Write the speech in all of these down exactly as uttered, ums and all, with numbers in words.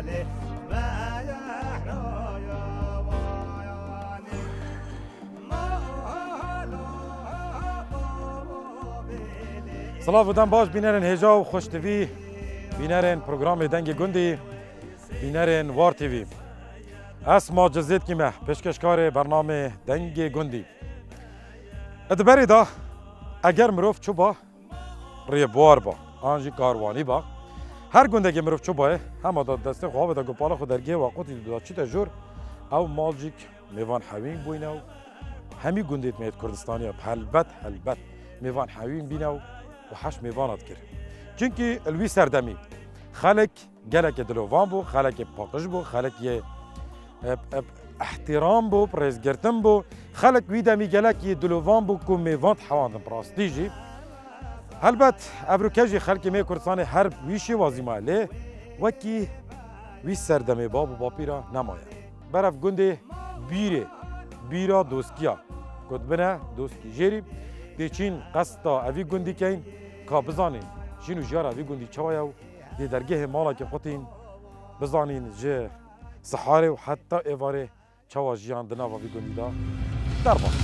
سلام بودم باش بینرین هجا و خوش تیوی بینرین پروگرام دنگ گندی بینرین وار تیوی اسما جزید کیمه پیشکشکار برنامه دنگ گندی ادبری دا اگر مروف چو با ریبوار با آنجی کاروانی با هر گنده که مروف چو باه همه دا دسته خواه دا گپالا خود درگیه واقعی دا چی تجور او مالجیک میوان حوین بوینو همی گندید مید کردستانی هلبت هلبت میوان حوین بینو و حش میوانات کرد چونکی الوی سردمی خلق گلک دلوان بو خلق پاکش بو خلق یه احترام بو پرزگرتن بو خلق وی دمی گلک یه دلوان بو که میوانت حواندن پراستیجی البته ابروکجی خلق می کردستان هر ویشی وازیمه لی وکی وی سردمی باب و باپیرا نمایه برف گنده بیره بیرا دوستکیا کدبنه دوستکی جری دیچین قصدا اوی گندی کین که بزانین جنو جیار اوی گندی چوایو دی درگه مالا که خودین بزانین جه سحاره و حتی ایواره چوا جیان دنا و اوی گندی دا در بان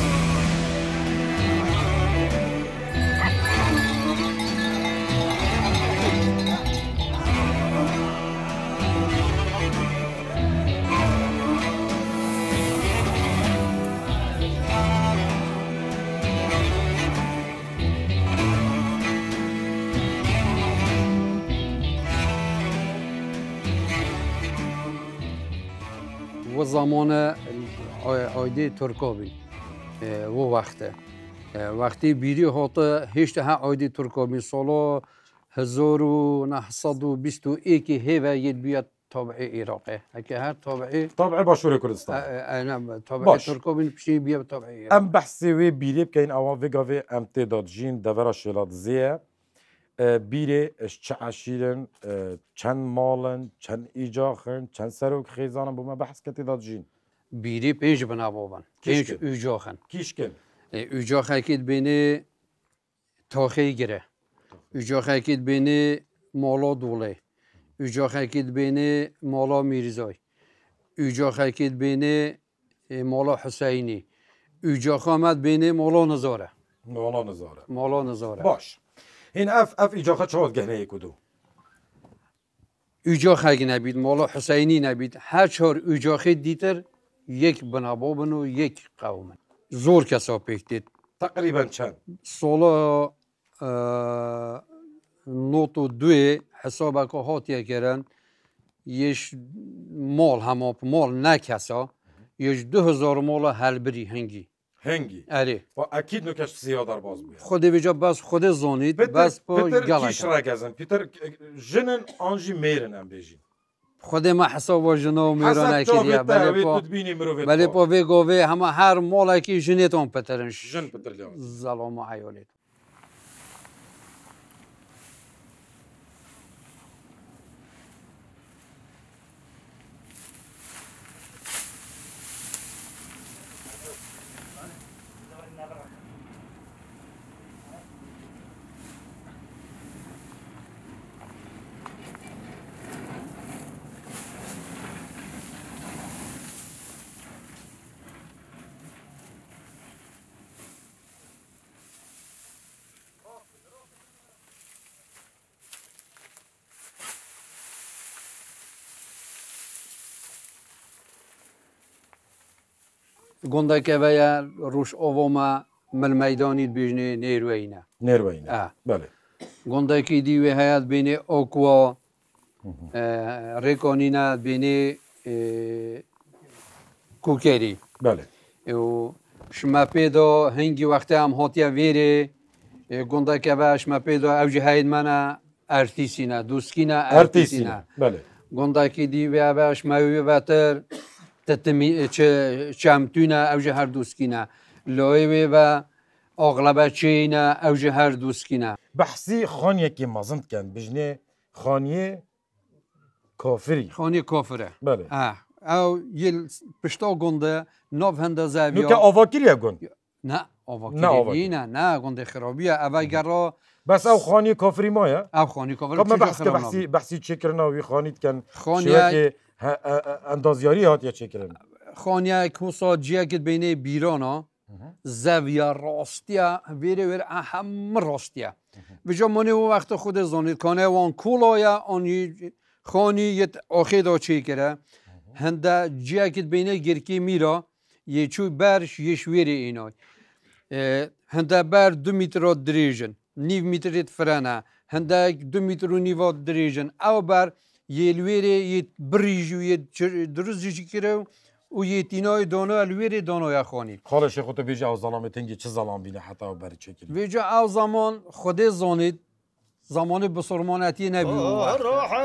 و زمان عایده ترکابی و وقته وقتی بیری هاته هیچ ها عایده ترکابی سالا هزار و نهصد و بیست و یک هیوه ید بیاد تابعه عراقه اگه هر تابعه تابعه باشور کردستان نه تابعه ترکابی پیشی بیاد تابعه عراق ام بحثی وی بیری بکن اوان وگاوی ام تعداد جین دورا شلاد زیه بیره اش چه عشیرن چند مالن چند ایجاخن چند سروک خیزانن بوما بحث که تعداد جین بیری پنج بنابوبن پنج ایجاخن کیشکن ایجاخه که بینه تاخی گره ایجاخه که بینه مالا دوله ایجاخه که بینه مالا میرزای ایجاخه که بینه مالا حسینی ایجاخه آمد بینه مالا نزاره مالا نزاره مالا نزاره باش این اف اف ایجاخه چهاد گهنه کدو ایجاخه اگه نبید مالا حسینی نبید هر چهار ایجاخه دیتر یک بنابابن و یک قومن زور کسا پیکتید تقریبا چند سالا نوت و دوی حسابه که هاتیه کرن یش مال همه مال نکسا یش دو هزار مال هلبری هنگی هنگی آره و اکید نکش سیادار باز بود خود بجا بس خود زانید بس با پیتر کیش را گزن پیتر جنن آنجی میرن ام بیجین خود ما حساب و جنا و میران اکیدیا ولی پا ولی پا وی گوه همه هر مال کی جنیتون پترنش جن پتر لیان ظلام و عیالیت گنده که ویا روش آوام مل میدانید بیشنه نیروینا نیروینا آه بله گنده که دیوی حیات بین آقوا ریکانینا بین کوکری بله و شما پیدا هنگی وقتی هم هاتیا ویره گنده که ویا شما پیدا اوجه هاید منا ارتیسینا دوسکینا ارتیسینا بله گنده که دیوی ویا شما وی واتر تتمی چه چمتونا اوجه هر دوسکینا لایه و اغلب چینا اوجه هر دوسکینا بحثی خانیه که مازند کن بجنه خانیه کافری خانیه کافره بله اه او یل پشتا گنده ناف هنده زاویه نو که آواکیریه گن نه آواکی نه آواکی. دیدی نه نه گنده خرابیه اول گرا بس او خانی کافری مایه او خانی کاور خب ما چجا بحث که خراب بحثی نبی بحثی چه کردن وی خانیت کن خانی شوه های- که ه- ا- ا- اندازیاری هات یا چه کردن خانی کوسا جیا که بین بیرانا زاویه راستیا ویره ویر هم راستیا بجا منی و وقت خود زانید کنه وان کولایا آنی خانی یت آخه دا چی کرده هنده جیا که بین گرکی میرا یه چوی برش یه شویری اینای هنده بر دو متر دریجن نیو متریت فرانه هنده دو متر و نیو دریجن او بر یه لویری یه بریجو یه درزی کرده و یه تینای دانو الویری دانوی خانی خالش خود بیجی او ظلام تنگی چه ظلام بینه حتی او بری چه کردن ویجا او زمان خود زانید زمان بسرمانتی نبی اون وقت روح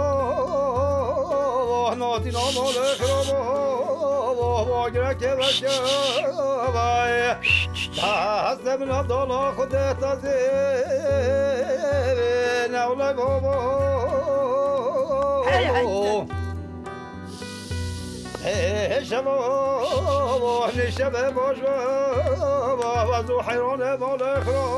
روح ناتي نامال خرابه واگرک بشکبای دست من عبدالله خودت تازه نولای بابا شبا نشبه باش و زو حیران مال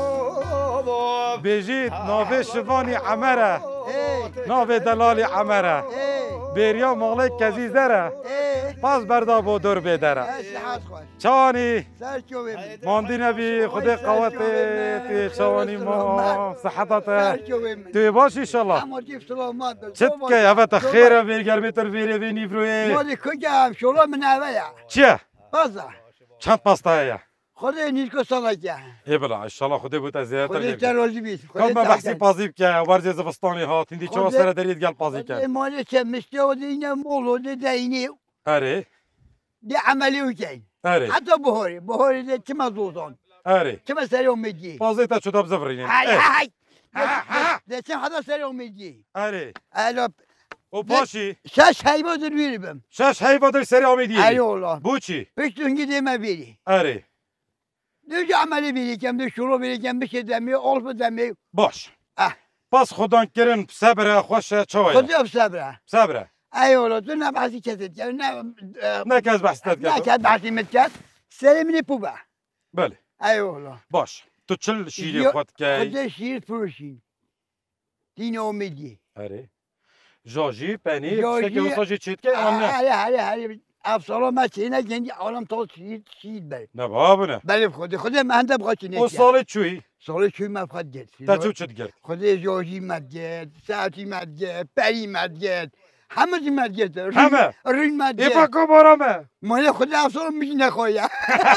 خرابه بیجید ناوه شوانی عمره ناوه دلالی عمره بریا مغلق کزی زره پس بردا با دور بیدره چوانی ماندی نبی خود قوت توی چوانی ما صحتت توی باش ایشالله چت که اوت خیره بیرگرمی تر بیره بی نیفروی مالی کجا شلو من اویا چیه؟ بازا چند پاستا هیا؟ خود نیسکو سالکه ای بلا ایشالله خودی بود از زیادتر خودی گرد تروزی بیت کم من بحثی پازیب که ورزی زفستانی هات هندی چه سر درید گل پازی که مالی چه مشتی و دینه مولو دی دینی اره دی عملی وکین اره حتی بهاری بهاری دی چه مزودان اره چه سری امیدی پازی تا چودا بزفرینین های های دی چه حدا سری امیدی اره الا و پاشی شش حیوان در بیری بم شش حیوان در سری آمیدی ای الله بو چی؟ پشتونگی دیمه بیری اره دیگه عملی بیری کم دی شروع بیری کم بشه دمی آلف دمی باش اه پس خودان کرن صبره خوش چویا خودی اب صبره صبره ای الله تو نه بحثی کسی کرد نه نه که از بحثت نه کرد کرد بحثی مت کرد سری منی پوبه بله ای الله باش تو چل شیری خود که خود شیر فروشی دین امیدی اره جاجی پنیر جاجی- شکل وساجی چیت که آن نه هری هری هری افسالا ما چینه گنجی عالم تا شیر شیر بله نه بابا نه بله خود خود من هنده بخواد چینه و سال چوی سال چوی من بخواد گرد تا چو چت گرد خود جاجی مد گرد ساعتی مد گرد پری مد گرد همه چی مد گرد همه؟ رین مد ای گرد پاکو بارامه مال خود افسالا میشه نخواهی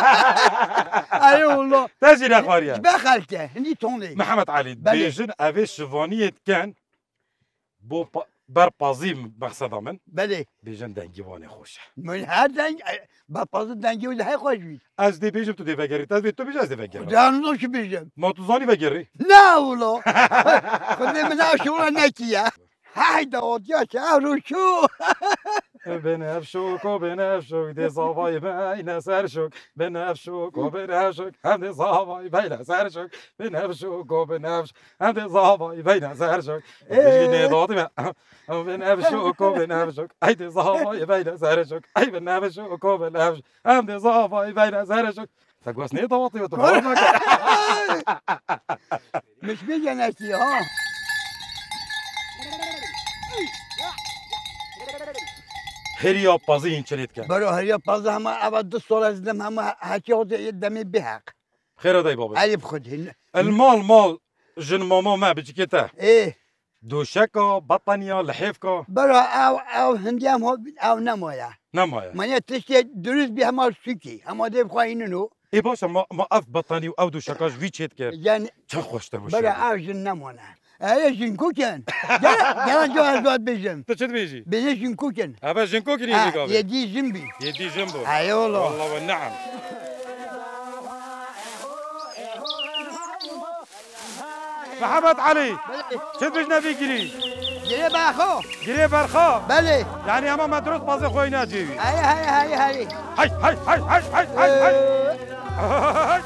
ای الله تجی نخواریه بخل که هنی تونه محمد علي بله. بيجن اوي شوانيت كان بو با- بر بازيم مقصد من بله بيجن دنگيواني خوشه من هر دنگ با پاس دنگی و ده خوش بید از دي بيجم تو دي وگري تاز تو بيج از دي وگري دانو که بیشم ما تو زاني وگري نه اولا خود من شغل نکیه های داد یا چه رو شو بنفشوك وبنفشوك دي صافاي بين سرشوك بنفشوك وبنفشوك هم دي صافاي بين سرشوك بنفشوك وبنفشوك هم دي صافاي بين سرشوك بيجيني ضاطي بنفشوك وبنفشوك اي دي صافاي بين سرشوك اي بنفشوك وبنفشوك هم دي صافاي بين سرشوك تقوسني ضاطي وتفرمك مش بیگه نکی ها هريا بازين چليت كان برای هریا پاس همه اول دو سال از دم همه هچی خود دمی بحق خير داي بابا علی بخود المال مال جن ماما ما بجكيتا ای دوشكا بطانيا لحيفكا برای او او هندی هم او نمایا نمايا من تشتی درست بی همه سوکی همه دی بخواه اینو ای باشه ما ما اف بطاني و او دوشكاش وی چيت كر یعنی چه خوشته برای باشه او جن نمانه ای جن کوکن گرد جو از داد بیشم تو چه بیجی بیشه جن کوکن اول جنكو كني اه بيقابل یدی جن بی يدي جنبه ای والله والله والنعم محمد علي چه بجنا بيجري گریه بخو جري برخا بله يعني اما مدروس بازي خوي ناجيبي هاي هاي هاي هاي هاي هاي هاي هاي هاي هاي هاي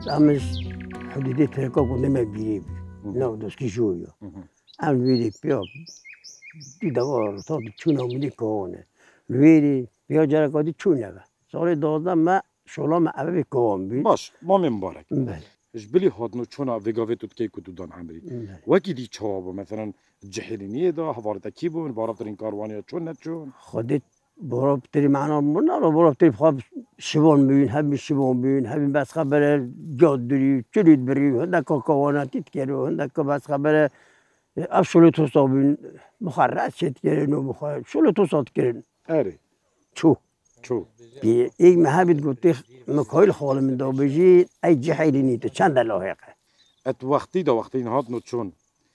امش حدودی ترکا کنده من بیری نه دوستی شویا ام ویری پیا دی دوار تا چون آمدی کهانه ویری پیا جرا کادی چونه با سال دوازده ما شلام عبی کهان بی باش ما مبارک بله اش بلی هاتنو چون وگاوه تو کی کدو دان عمری وکی دی چوابو مثلا جهلینیه دا حوارتا کی بون بارافترین کاروانیا چون نه چون خودت براب تری معنا من رو براب تری خواب شبان بین هم شبان بین هم بس خبر جاد دری چلید بری هنده که کواناتیت کرد هنده که بس خبر افشل تو صابین مخرج شد کردن و مخرج شل تو صاد کردن اره چو چو بی یک محبت گفته مکایل خاله من دا بجی ای جحیلی نیت چند لاحقه ات وقتی دا وقتی هاتنو چون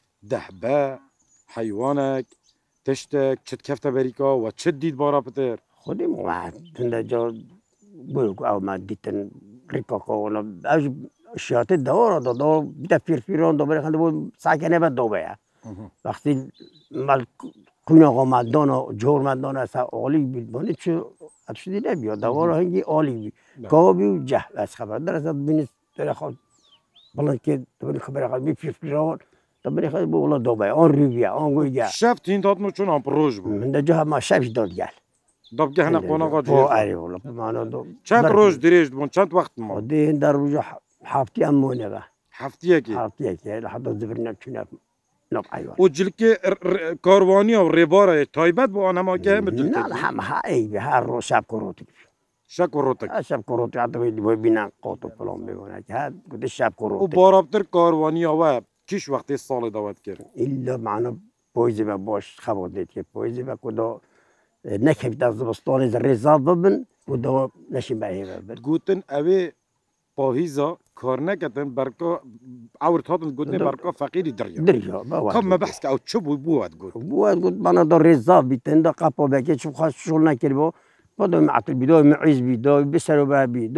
دهبه حیوانک تشتك چت كفته بريكا و چت ديد بارا بتر خودی موعد تنده جا بلو او ما دیتن ریکاکا ولا اج شیاط داره دا دا بیت فیر فیران دا بری خنده بود ساکنه بد دا بیا وقتی مال کونه آقا مدانا جور مدانا اصلا عالی بید بانی چه اتشدی نبید دواره هنگی عالی بید کابی و جه بس خبر در اصلا بینید در خواهد بلند که بینید خبر خواهد بی فیر فیران تا بری خواهد بود اولا دا بیا آن رویه آن گویه شب تین تاتنو چون هم پروژ بود من در جا ما شبش داد گل داب گهنه قونا قا با اری والا معنا دو چند روز دیریشت بون چند وقت ما ده در روز هفتی امونه با هفتیه کی هفتی که لحظه زبر نبچونه نب ایوان و جلک کاروانی و ریباره تایبت با آن ما که نه هم های به هر روز شب کروتی شک و روتک شب کروتی حتی باید بینن قاطو پلان بگونه که هر گفته شب و کروتی بارابتر کاروانی و کیش وقتی سال دعوت کرد ایلا معنا پویزی با باش خبر دید که پویزی با کدا نکهی در زبستان از رضا ببن و دو نشیم بهی ببن گوتن اوه پاهیزا کار نکتن برکا عورت هاتن گوتن برکا فقیری دریا دریا با کم ما بحث که او چه بود بود گوت بود گفت من در رضا بیتن در قپا بکه چون خواست شغل نکردی با بعد معطل بید معیز بید بسر و به بید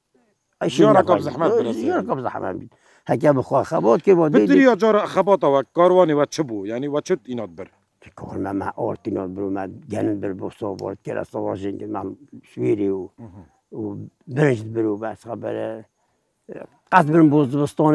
یارا کم زحمت برسه یارا کم زحمت بید هکه بخواه خبات که با بتری یا جار خبات و کاروانی و چه بود یعنی و چه اینات بر که کار من من آرتینات برو من گنن بر بسا وارد کرد سوار جنگ من شویری و و برنج برو بس خبر قد برم باز بستان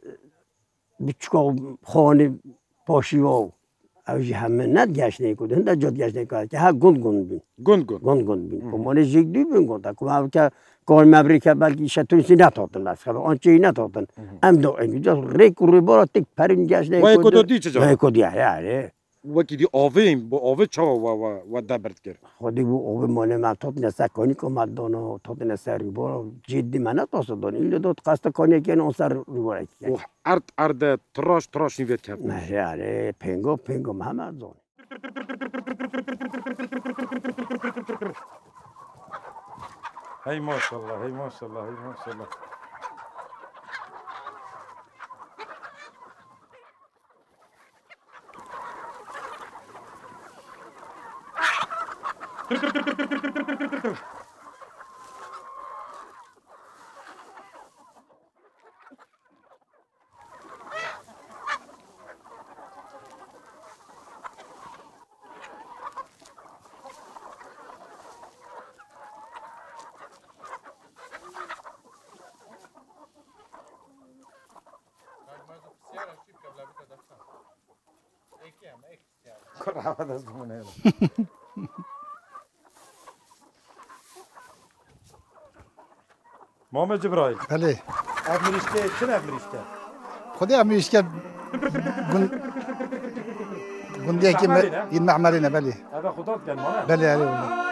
بچکا خانه پاشی و اوجی همه ند گشت نیکود هنده جد گشت نیکود که ها گند گند بین گند گند گند گند بین و مانه جیگ دوی بین گند که من که کار مبری که بلکه شتونیسی نتاتن بس خبر آنچه ای نتاتن ام دو اینجا جا ریک و ریبارا تک پرین گشت نیکود و ایکو دی چه جا؟ و ایکو دی یاره و کی دی آوه ایم با آوه چا و و و دبرد کرد خودی بو آوه مانه من تات نسه کانی که مدانا تات نسه ریبارا جدی من نتاسه دانی این داد قصد کانی که اون سر ریبارا که و ارد ارد تراش تراش نیوید کرد نه یاره پنگو پنگو محمد زان هی ماشاءالله هی ماشاءالله هی ماشاءالله كرة هذا اسمه هنا محمد جبرائيل بله امریشته چه امریشته خودی امریشته گون گوندی که این معمارینه بله هذا خدات كان ما بله علی والله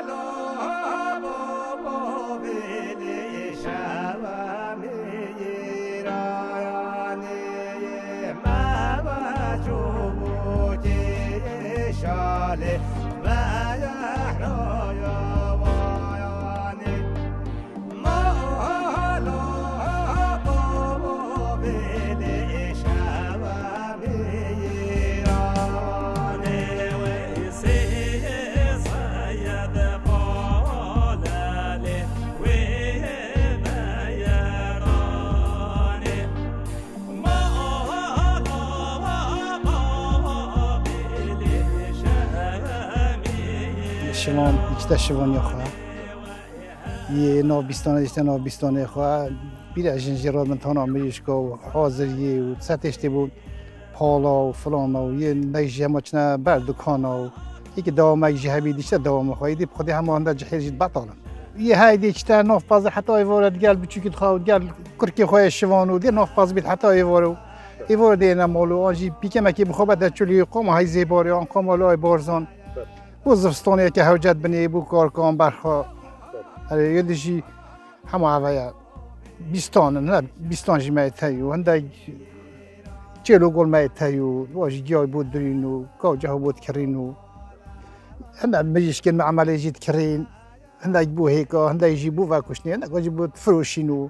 شوان ایکتا شوان یا خواه یه ناو بیستانه داشته ناو بیستانه خواه بیره جنجیرات من تانا میشکا و حاضریه و ستشتی بود پالا و فلان و یه نیجی همه چنه بر دکانا و یکی دوام ایجی هبی دیشته دوام خواهی دی بخودی همه هنده جحیر جید بطالن یه های دی چتر ناف بازه حتی ایوارد گل بچوکید خواهد گل کرکی خواهی شوانو دی ناف باز بید حتی ایوارو ایوار دی نمالو آنجی پیکه مکی بخوابت در چلی قوم های زیباری آن قوم های بارزان بو زفستانی که حوجت بنی بو کارکان برخوا اره یه دیجی همه هوaya بیستان نه بیستان جمعه تایو هنده چلو گل مای تایو واجی گیای بود درینو کاجه بود کرینو هنده میشکن معامله جید کرین هنده بو هیکا هنده جی بو وکشنی هنده کاجی بود فروشینو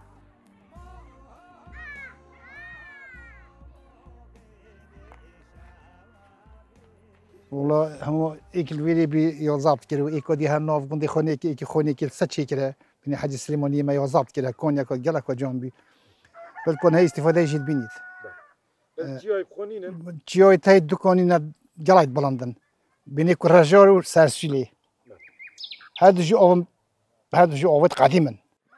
والله هم ایکل ویری بی یازابط کرد و ایکو دی هم ناف گندی خونه کی ایک خونه کی سچی کرد بینی حاج سلیمانی ما یازابط کرد کنیا کو گلا کو جنبی بل کن هی استفاده جید بینید جیای خونینه جیای تای دکانینا گلایت بلندن بینی کو رجار و سرسیلی هذا جو اوم هذا جو اوت قدیما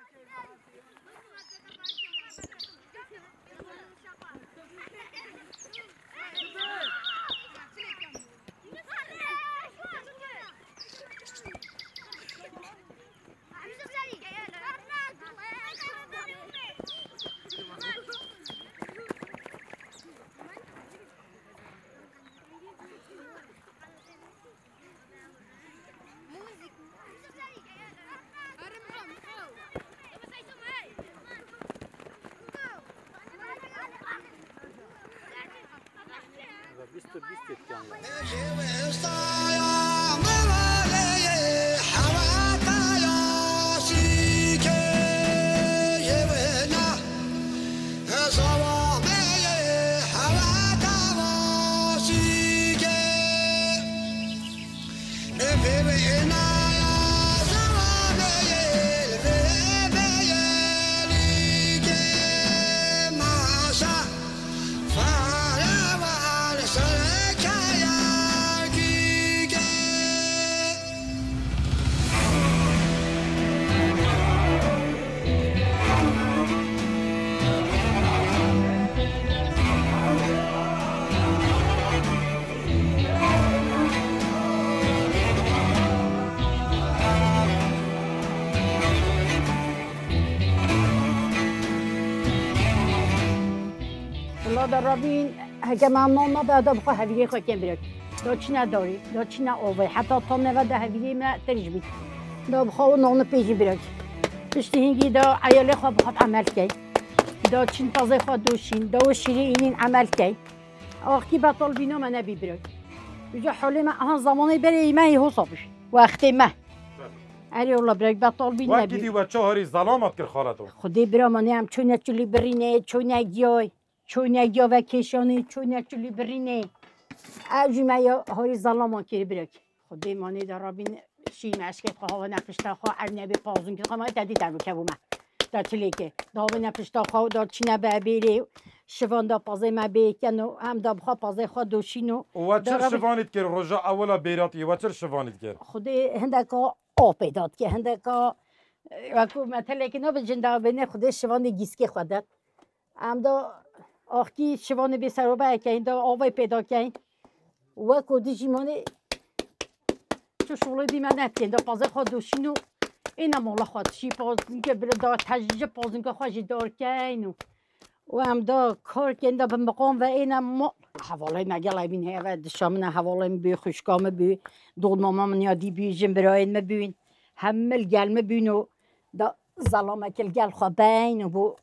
در رابین هکه ممنون ما بعد بخواه هویه خواه کن برک دا چی نداری دا چی نآوه حتی تا نوه ده هویه ما ترش بید دا بخواه نان پیجی برک پشتی هنگی دا عیاله خواه بخواد عمل کی دا چین تازه خواه دوشین دا و شیری اینین عمل کی آخی بطال بینا ما نبی برک بجا حالی ما هن زمانی بره ایمه ای حسابش وقتی ما اری الله برک بطال بین نبی وقتی دی و چهاری ظلامت کر خالتو خودی برا منی هم چونه چلی برینه چونه گیای چونه گیا و کشانی چونه چلی برینه اجمه یا هاری ظلام کری برک خودی مانی در رابین شیم اشکت خواه و نپشتا خواه ار نبی پازون که خواه ما تدی در بکه بومه در چلی که داوه نپشتا خواه در چینه به بیری شوان دا پازه ما بیکن و هم دا بخواه پازه خواه دوشینو و چر شوانید کر رجا اولا بیراتی و چر شوانید کر خودی هندکا آب پیداد که هندکا وکو مثلا که نو بجنده بینه خودی شوان گیسکی خودت هم دا آخی شوان بی سر و به که این دا آوای پیدا که و کودی جیمانه چو شغل دی من نتین دا پازه خواه دوشینو این هم الله خواد شی پازن که بره دا تجیج پازن که خواهی دار که و هم دا کار که دا به مقام و این هم ما حواله نگل بین هوا دشامن حواله بی خوشکام بی دول ماما من یادی بی جن براین مبین همه گل مبین و دا ظلام کل گل خواه بین و بو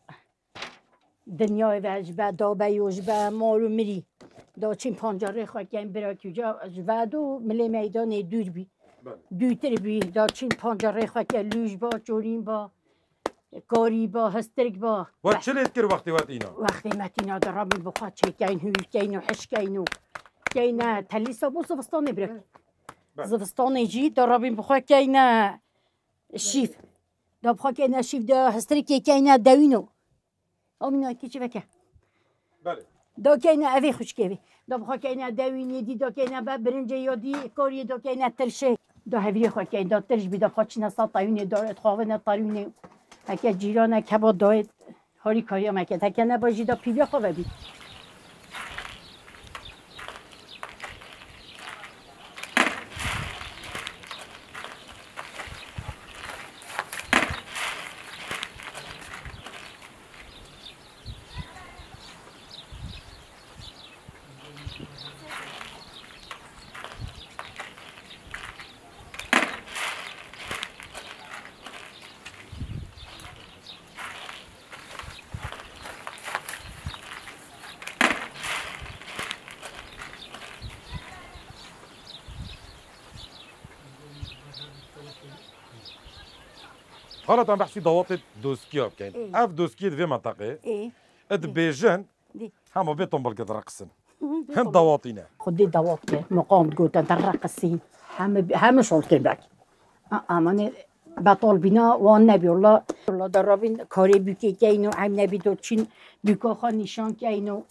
دنیای وجبه دا بیوجبه مارو مری دا چین پانجاره خواه که این برای کجا و دو ملی میدان دور بی دوتر بی دا چین پانجاره خواه که لوش با جورین با کاری با هسترک با و چه لید کر وقتی وقت اینا وقتی متینا در رابی بخواه چه که این هوش که این و حش که این و که این تلیسا بو زفستانه برک زفستانه جی در رابی بخواه که این شیف دا بخواه که این شیف دا هسترکی که این دوینو آمینا کی چی بکه بله دا که این اوی خوش که دا بخواه که این دوینی دی دا که این با برنجه یا دی کاری دا که این ترشه دا هوی خو که این دا ترش بیدا خاچ نسا تایونه دارد خواه نتایونه هکه جیران کبا داید هاری کاری هم هکه هکه نباشی دا پیوی خواه بید حالا تام بحثی دوات دوسکی ها بکن. إيه. اف دوسکی دوی منطقه. ای اد بیجن دی همه بیتون بلکه رقصن. هند دواتینه. خودی دوات که مقام گوتن در رقصی همه همه شلطه بک اما بطال بینا وان نبی الله الله در رابین کاری بیکی که اینو هم نبی دو چین بیکا خان نشان که اینو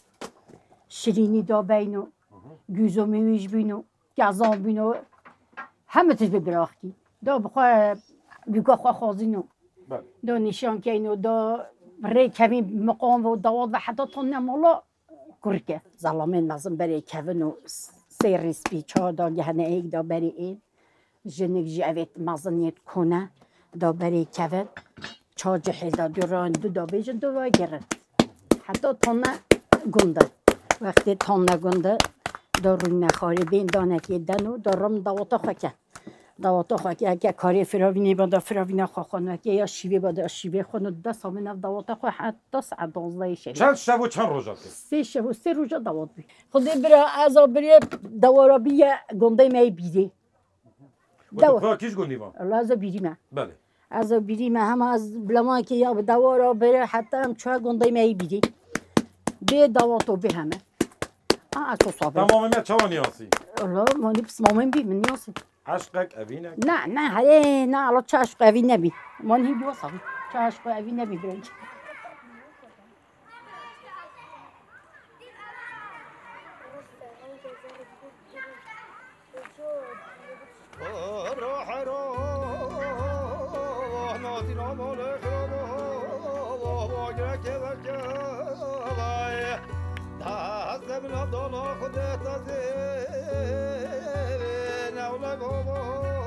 شیرینی دا بینو گوزو میویش بینو گزان بینو همه تیز ببراخ کی دا بخواه بیکا خواه خوازینو بله. دا نشان که اینو دا ری کمی مقام و دوات و حتی تا نمالا کرکه ظلامین مزم برای کون و سه ریسپی چا دا گهنه ایک دا برای این جنگ جی اوید مزنیت کنه دا برای کون چا جحیل دا دوران دو دا بیجن دو وای گرن حتی تانه گنده وقتی تانه گنده دا روی نخاری بین دانه که دنو دا رم دواتا خواه که دواتا خواه که اگه کاری فراوینی با دا فراوینه خواه خانو اگه یا شیوه با دا شیوه خانو دا سامن اف دواتا خواه حتی ساعت دانزده شد چند شب و چند روزا که؟ سه شب و سه روزا دوات بی خودی برا ازا بری دوارا بی گنده می بیری و دوا. تو کیش گندی با؟ الله ازا بیری من بله. ازا بیری من هم از بلما که یا دوارا بری حتی هم چه گنده می بیری به دواتو به همه آه از تو صابر تمام ما چوانی هستی؟ الله مانی بس مامن بی من نیاسی عشقک اوینک؟ نه نه هره نه الله چه عشق اوی نبی من هی بیو صافی چه عشق اوی نبی برنج روح روح نادي نامال خراب واجرك وجاي دست من عبدال خودت زين اولا بابا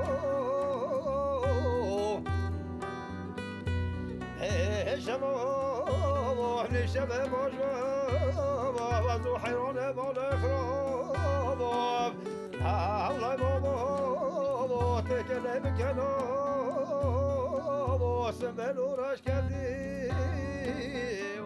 شبا نشبه باجوا وزو حيران مال خراب اولا بابا تکله بکنم واسم بلورش کردیم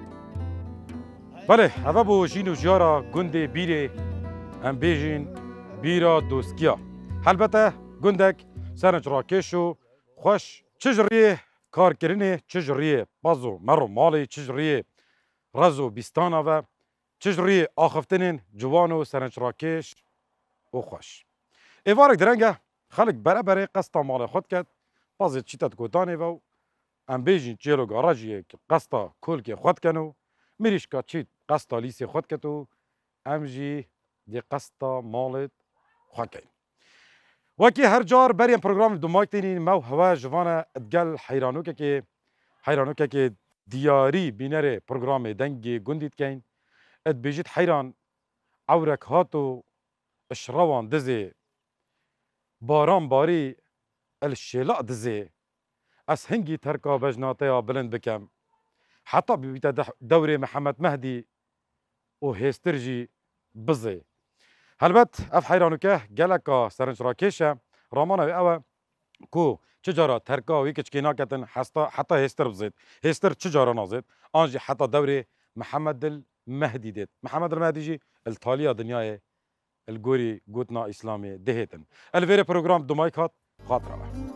بله هوا بو جین و جارا گنده بیره ام بیجین بیرا دوسکیا البته گندک سرنج راکش و خوش چجریه کار کرنه چجریه بازو مرو مالی چجریه رزو بیستانا و چجریه آخفتنین جوان و سرنج راکش و خوش ایوارک درنگه خلق بره بره قسطا مال خود کرد بازی چیتت گوتانه و ام بیجین چیلو گاراجیه که قسطا کل که خود کنو میریش که چیت قسطا لیسی خود کتو ام جی دی قسطا مالت خود کن وکی هر جار بریم پروگرام دومایک تینین مو هوا جوانه ادگل حیرانو که که حیرانو که که دیاری بینره پروگرام دنگی گندید کن اد بیجید حیران عورک هاتو اشروان دزه باران باری الشلاء دزه از هنگی ترکا بجناته بلند بکم حتی بیت دور محمد مهدی و هسترجی بزه البته اف حیرانو که گلکا سرنج راکشه رامانا او کو چجارا ترکا و یکیچ کینا کتن حتی حتی هستر بزید هستر چجارا نازید آنجی حتی دور محمد المهدی دید محمد المهدی جی التالیا دنیای الگوری گوتنا اسلامی دهیتن الویر پروگرام دومایک هات خاطره